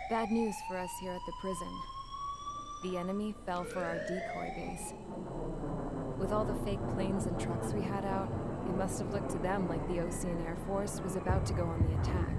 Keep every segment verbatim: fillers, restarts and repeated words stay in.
Bad news for us here at the prison. The enemy fell for our decoy base. With all the fake planes and trucks we had out, it must have looked to them like the Osean Air Force was about to go on the attack.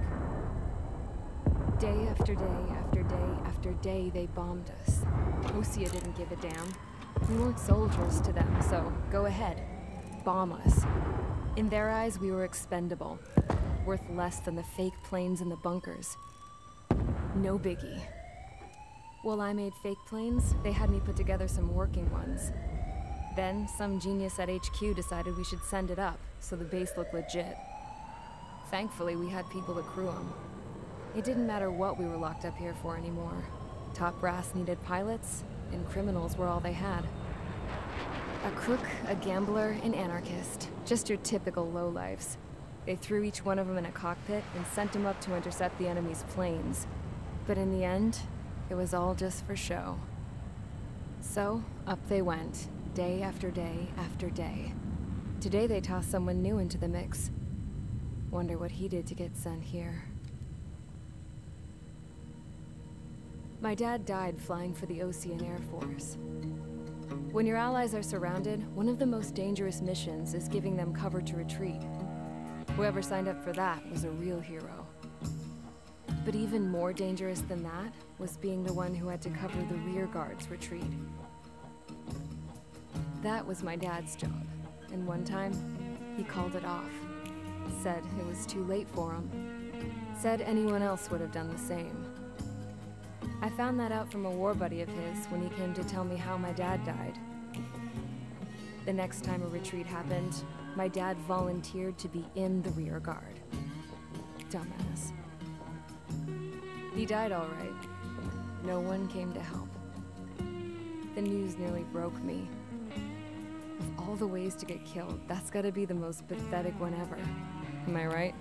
Day after day after day after day, they bombed us. Osea didn't give a damn. We weren't soldiers to them, so go ahead. Bomb us. In their eyes, we were expendable. Worth less than the fake planes in the bunkers. No biggie. While I made fake planes, they had me put together some working ones. Then, some genius at H Q decided we should send it up, so the base looked legit. Thankfully, we had people to crew them. It didn't matter what we were locked up here for anymore. Top brass needed pilots, and criminals were all they had. A crook, a gambler, an anarchist. Just your typical lowlifes. They threw each one of them in a cockpit and sent them up to intercept the enemy's planes. But in the end, it was all just for show. So, up they went, day after day after day. Today they tossed someone new into the mix. Wonder what he did to get sent here. My dad died flying for the Osean Air Force. When your allies are surrounded, one of the most dangerous missions is giving them cover to retreat. Whoever signed up for that was a real hero. But even more dangerous than that was being the one who had to cover the rear guard's retreat. That was my dad's job, and one time, he called it off. Said it was too late for him. Said anyone else would have done the same. I found that out from a war buddy of his when he came to tell me how my dad died. The next time a retreat happened, my dad volunteered to be in the rear guard. Dumbass. He died all right. No one came to help. The news nearly broke me. Of all the ways to get killed, that's gotta be the most pathetic one ever. Am I right?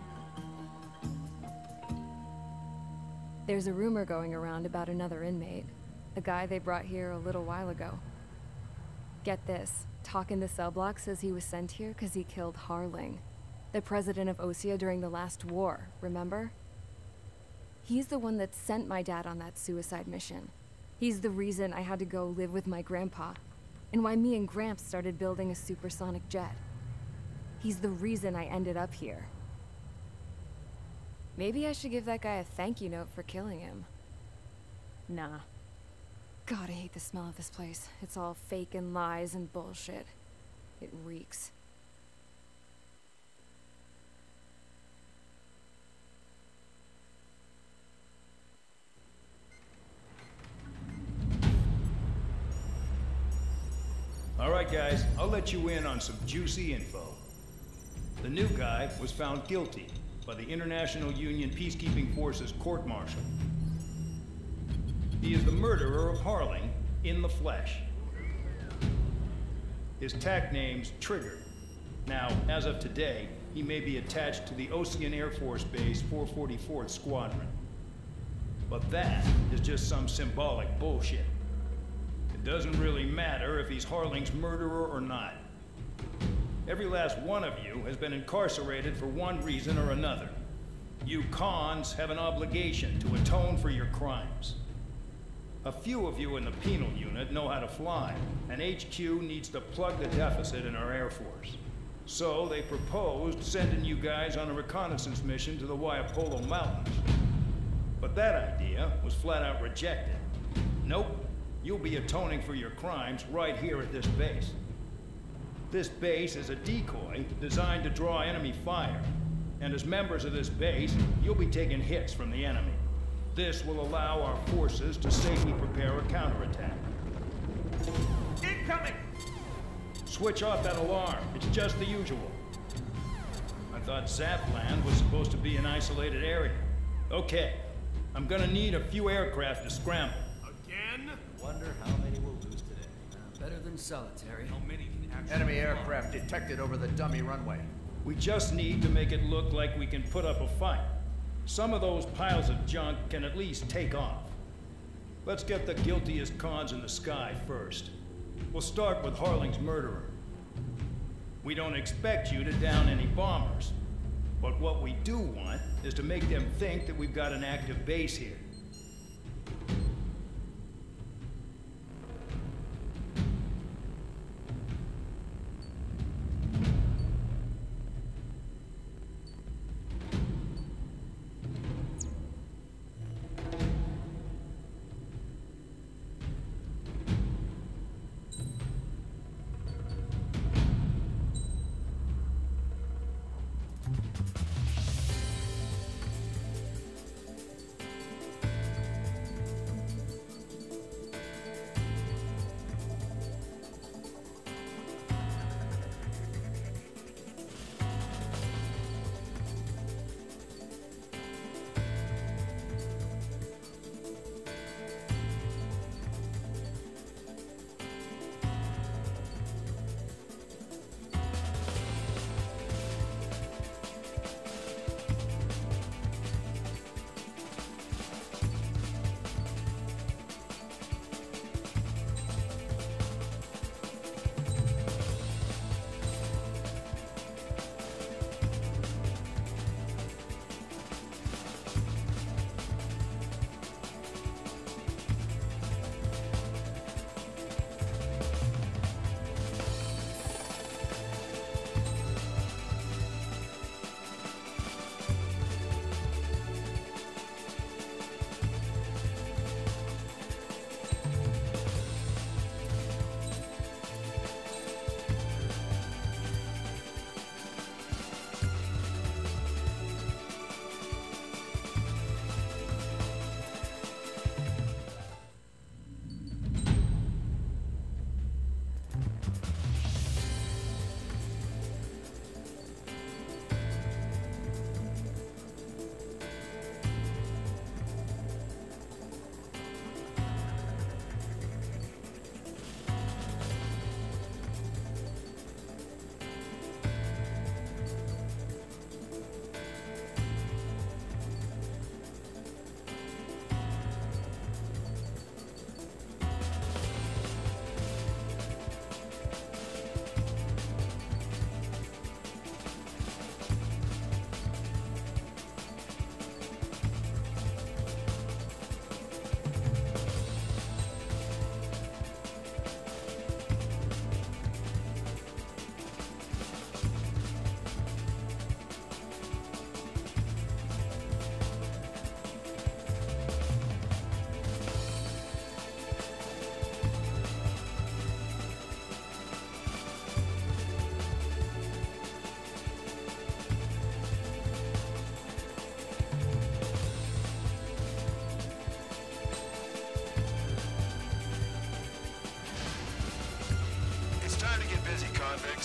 There's a rumor going around about another inmate. A guy they brought here a little while ago. Get this, Talk in the cell block says he was sent here because he killed Harling, the president of Osea during the last war, remember? He's the one that sent my dad on that suicide mission. He's the reason I had to go live with my grandpa, and why me and Gramps started building a supersonic jet. He's the reason I ended up here. Maybe I should give that guy a thank you note for killing him. Nah. God, I hate the smell of this place. It's all fake and lies and bullshit. It reeks. All right, guys, I'll let you in on some juicy info. The new guy was found guilty by the International Union Peacekeeping Forces court-martial. He is the murderer of Harling in the flesh. His tack name's Trigger. Now, as of today, he may be attached to the Osean Air Force Base four forty-fourth Squadron. But that is just some symbolic bullshit. It doesn't really matter if he's Harling's murderer or not. Every last one of you has been incarcerated for one reason or another. You cons have an obligation to atone for your crimes. A few of you in the penal unit know how to fly, and H Q needs to plug the deficit in our Air Force. So they proposed sending you guys on a reconnaissance mission to the Waiapolo Mountains. But that idea was flat out rejected. Nope, you'll be atoning for your crimes right here at this base. This base is a decoy designed to draw enemy fire, and as members of this base, you'll be taking hits from the enemy. This will allow our forces to safely prepare a counterattack. Incoming! Switch off that alarm. It's just the usual. I thought Zapland was supposed to be an isolated area. Okay, I'm gonna need a few aircraft to scramble. Again? Wonder how many we'll lose today. Uh, better than solitary. How many can actually... Enemy aircraft detected over the dummy runway. We just need to make it look like we can put up a fight. Some of those piles of junk can at least take off. Let's get the guiltiest cons in the sky first. We'll start with Harling's murderer. We don't expect you to down any bombers. But what we do want is to make them think that we've got an active base here.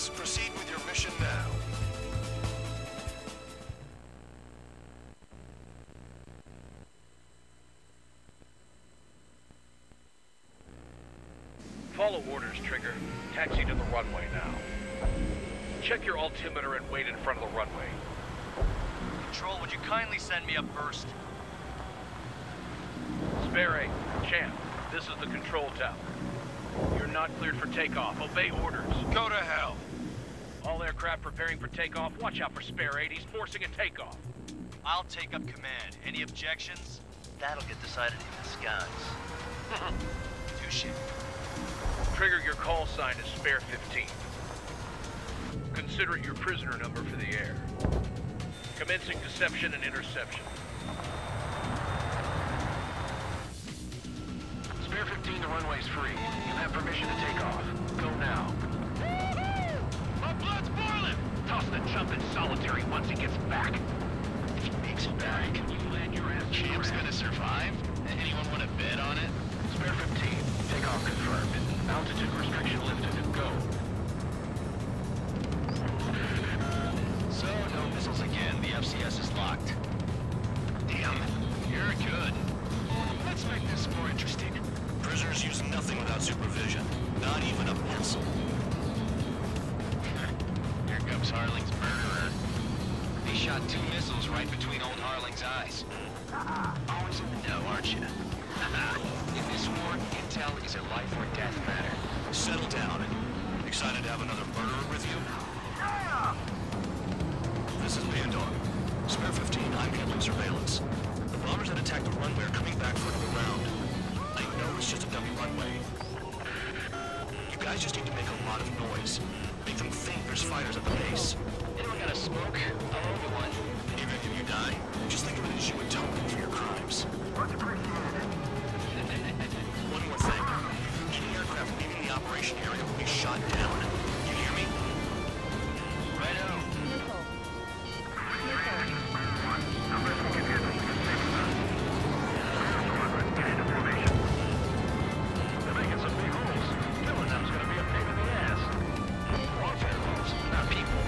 Rebels, proceed with your mission now. Follow orders, Trigger. Taxi to the runway now. Check your altimeter and wait in front of the runway. Control, would you kindly send me up first? Spare eight, Champ, this is the control tower. You're not cleared for takeoff. Obey orders. Go to hell. All aircraft preparing for takeoff. Watch out for Spare eight. He's forcing a takeoff. I'll take up command. Any objections? That'll get decided in the skies. Touche. Trigger, your call sign is Spare fifteen. Consider it your prisoner number for the air. Commencing deception and interception. Spare fifteen, the runway's free. You have permission to take off. Go now. My blood's boiling! Toss the chump in solitary once he gets back. If he makes it back, can you land your ass? Champ's gonna survive? Anyone want to bet on it? Spare fifteen, takeoff confirmed. Altitude restriction lifted. Go. So, no missiles again. The F C S is locked. Damn, you're good. Let's make this more interesting. Prisoners use nothing without supervision. Not even a pencil. Here comes Harling's murderer. He shot two missiles right between old Harling's eyes. Always in the know, aren't you? In this war, intel is a life or death matter. Settle down. Excited to have another murderer with you? This is Pandora. Spare fifteen, I'm handling surveillance. The bombers that attacked the runway are coming back for another round. I know it's just a dummy runway. You guys just need to make a lot of noise. Make them think there's fighters at the base. Anyone got a smoke? I'll owe you one. Even if you die, just think of it as you atoning for your crimes. One more thing. Any aircraft leaving the operation area will be shot down. You hear me? Righto. Nicole. They're making some big holes. Killing them's gonna be a pain in the ass. Warfare holes, not people.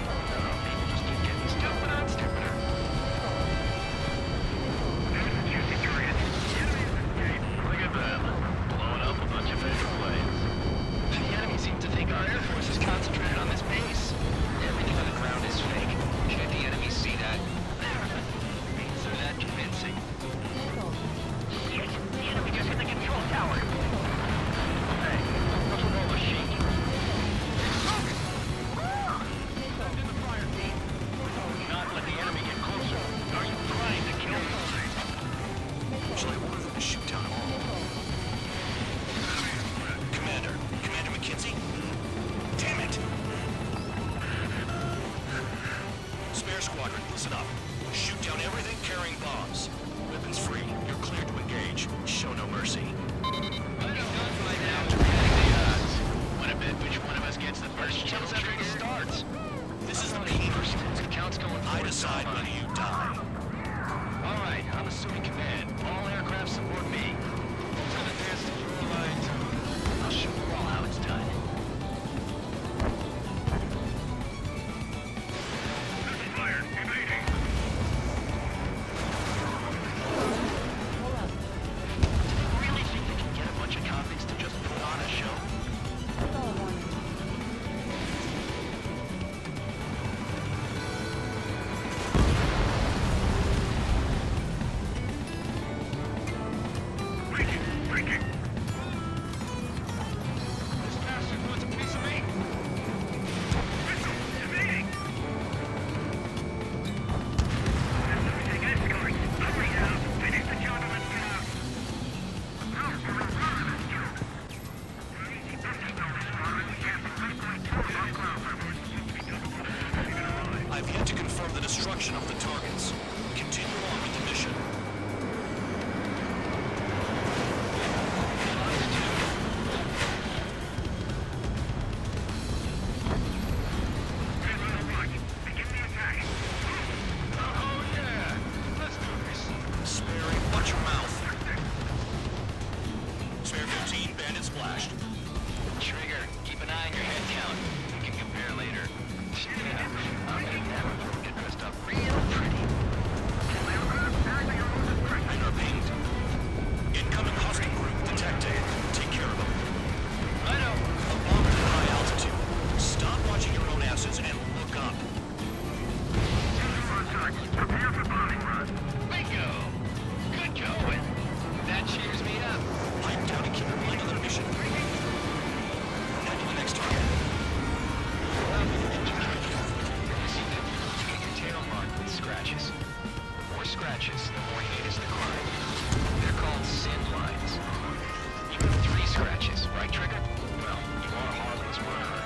scratches, the more heinous the crime. They're called sin lines. You got three scratches, right, Trigger? Well, you are Harling's murderer.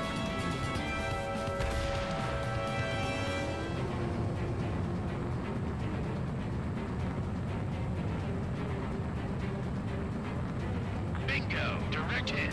Bingo! Direct hit.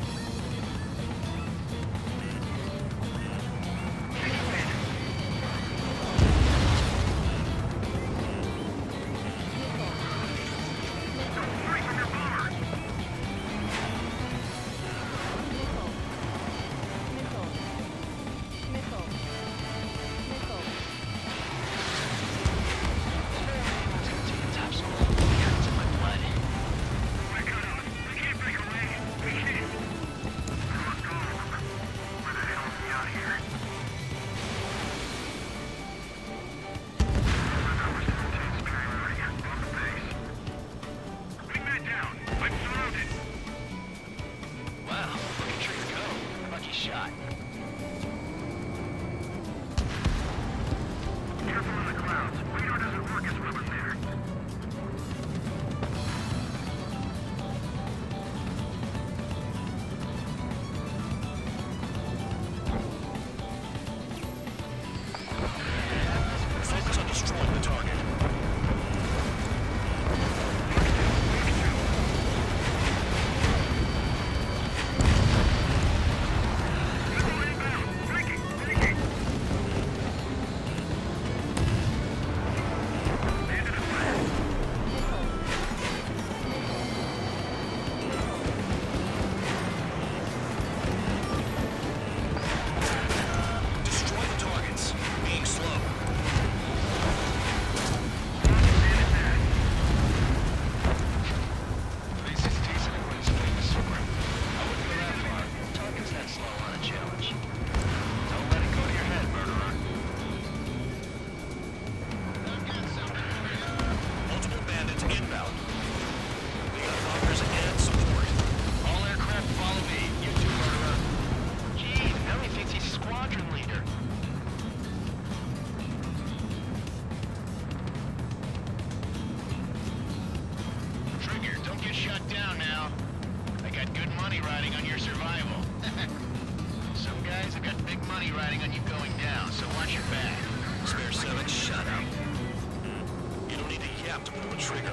To pull the trigger.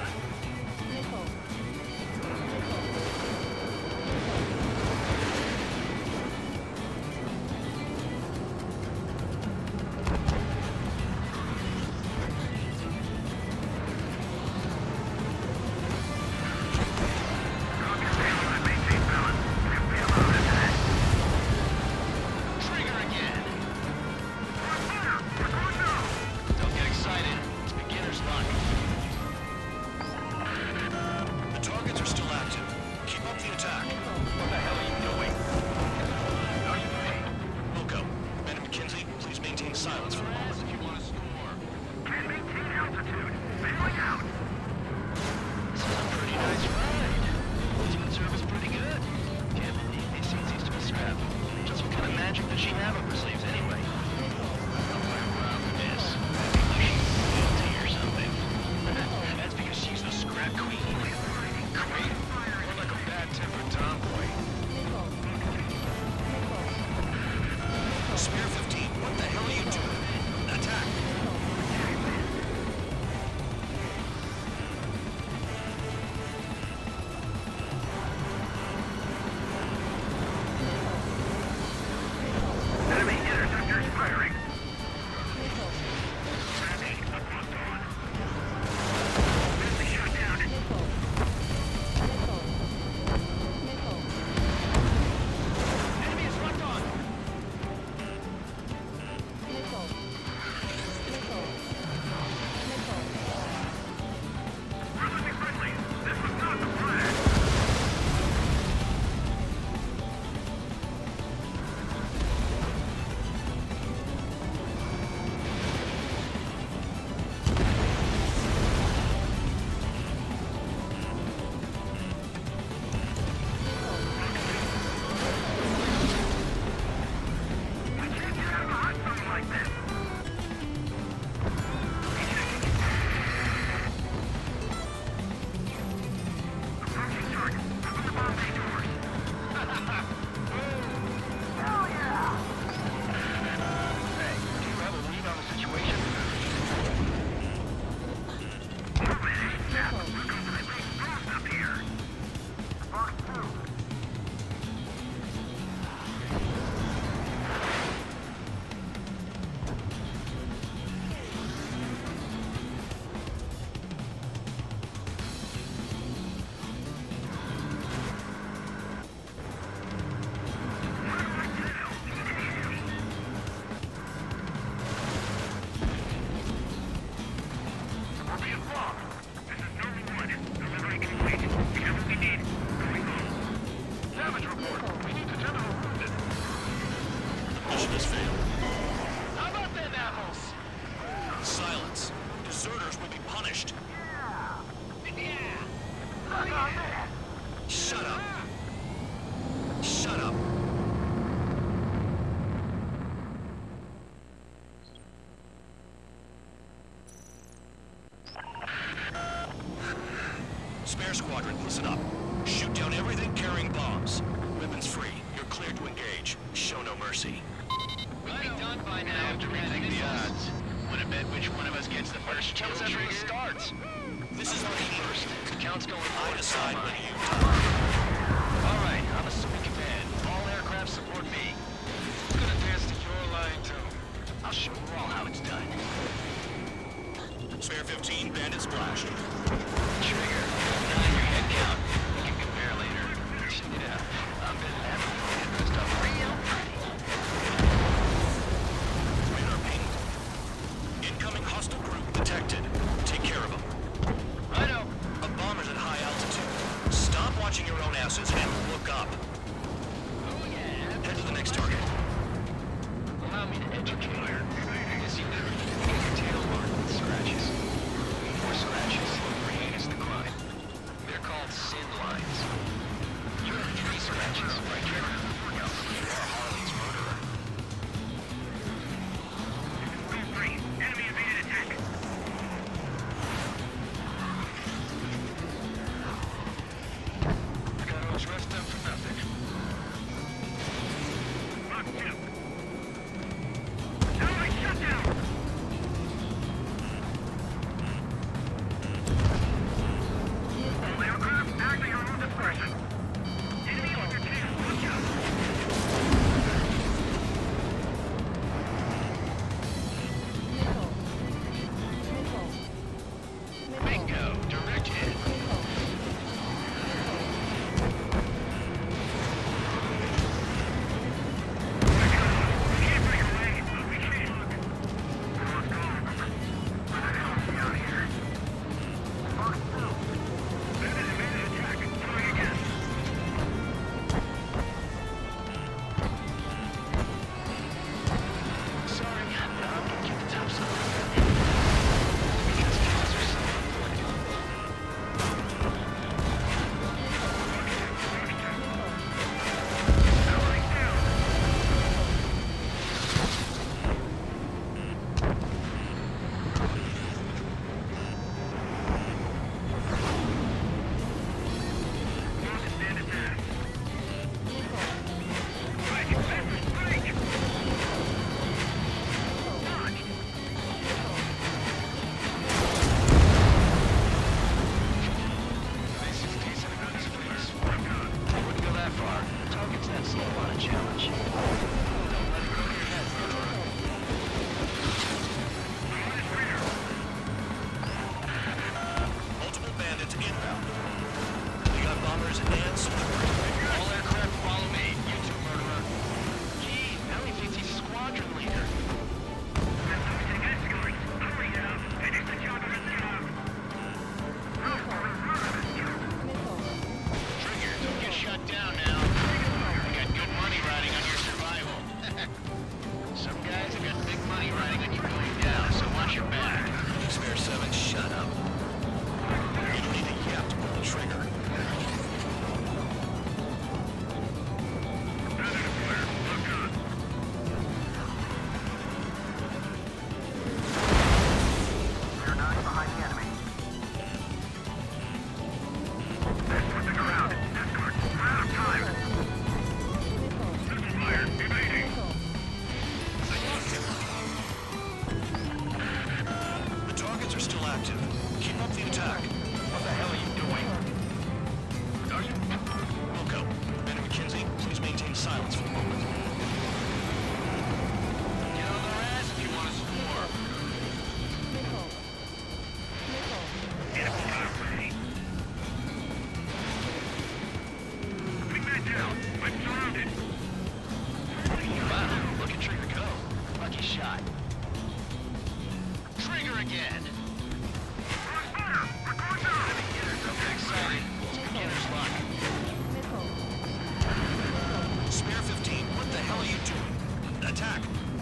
Don't get excited. It's beginner's luck. Spare Squadron, listen up. Shoot down everything carrying bombs. Weapons free. You're cleared to engage. Show no mercy. We'll be done by now. Dramatic the odds. Want to bet which one of us gets the first kill after it starts? This is not First, the count's going I for decide it. when you die. All right, I'm assuming command. All aircraft support me. Who's gonna dance to your line too? I'll show you all how it's done. Spare fifteen, Bandit Splash. Trigger, nine your head count. We can compare later. Yeah, I'm been having dressed up real pretty. Radar ping. Incoming hostile group detected. Take care of them. I know. A bomber's at high altitude. Stop watching your own asses and look up. Oh yeah. Head to the next target. Allow me to educate you. You see, your tail marked with scratches. More scratches, the more heinous the crime. They're called sin lines. You have three scratches, right, Trevor? You are Harley's murderer. Enemy evaded attack. Got all dressed up for nothing. Mark two. Satellite shutdown. All aircraft acting on all dispersion. Enemy on your tail. Watch out. Bingo! Direct hit. Can't break away, but we can. Let's go. What the hell is he out here? Mark two. Bandit evaded attack. Try again. Sorry, I'm not gonna get the top side. These guys are so important. Satellite down. Mark bandit down. Strike! Strike! Strike! Dodge! This is decent goods, please. I wouldn't go that far. Target's that slow on a challenge. Don't let it go to your head, murderer. Multiple bandits inbound. You got bombers and support. All aircraft follow me. You two, murderer. Gee, Ellie thinks he's squadron leader. Everything escalates. Hurry now. Finish the job of this job. Trigger, don't get shut down now. You got good money riding on your survival. Some guys have got big money riding on you going down, so watch your back. Spare seven, shut up. You don't need a yap to pull the trigger. We're nine behind the enemy. Let's put the ground. Escort. We're out of time. Missile fire. Evading. The targets are still active. Keep up the attack. What the hell are you doing? Wilco, Ben and McKenzie, please maintain silence for the moment. Get on their ass if you want to score. Enemy fire ready. Bring that down. I'm surrounded. Wow, look at Trigger go. Lucky shot. Trigger again. We're fire. We're going down. Don't get excited. It's beginner's luck. Spare fifteen, what the hell are you doing? Attack!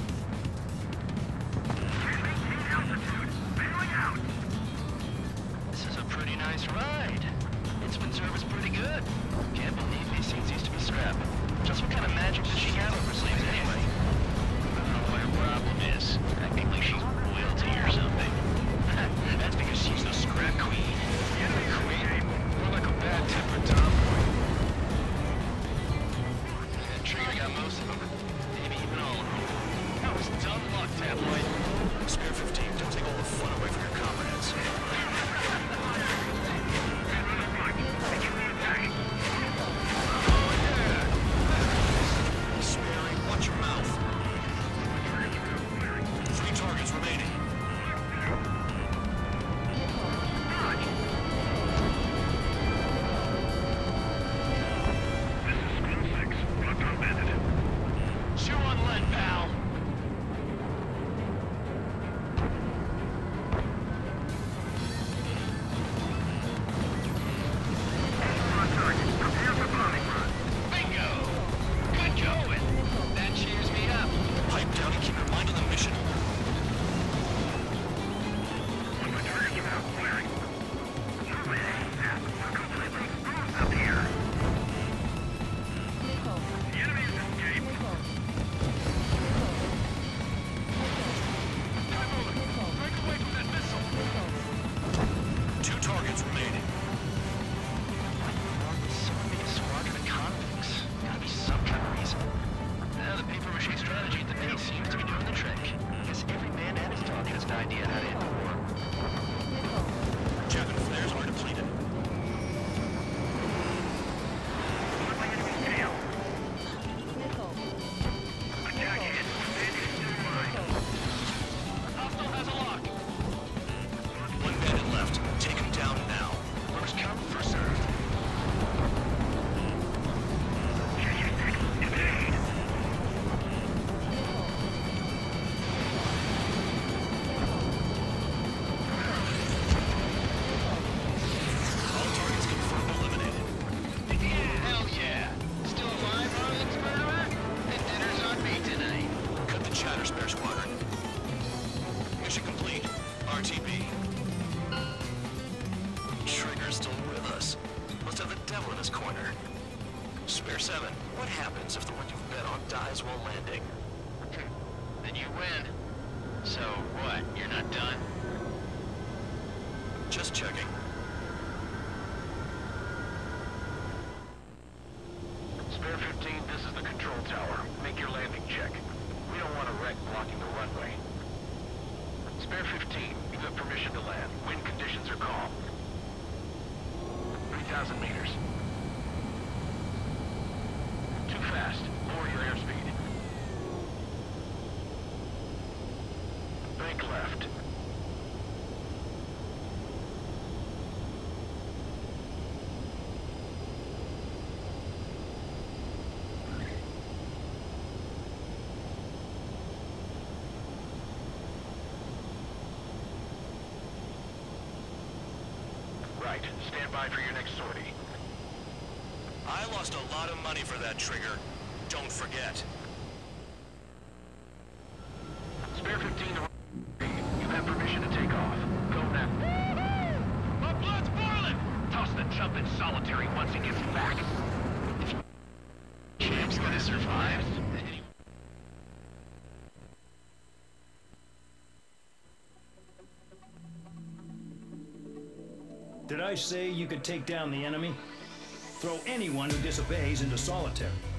Maintain altitude. Bailing out. This is a pretty nice ride. Instant service pretty good. Can't believe these things used to be scrap. Just what kind of magic does she have up her sleeves anyway? I don't know what her problem is. Acting like she's royalty or something. That's because she's the scrap queen. Queen? More Trigger's still with us. Must have the devil in his corner. Spare seven, what happens if the one you've bet on dies while landing? Then you win. So, what, you're not done? Just checking. Spare fifteen, this is the control tower. Make your landing check. We don't want a wreck blocking the runway. Spare fifteen, you have permission to land. Wind conditions are calm. three thousand meters. Too fast. Lower your airspeed. Bank left. Right. Stand by for your next sortie. I lost a lot of money for that Trigger. Don't forget. Spare fifteen, you have permission to take off. Go now. My blood's boiling! Toss the chump in solitary once he gets back. Champ's gonna survive? Did I say you could take down the enemy? Throw anyone who disobeys into solitary.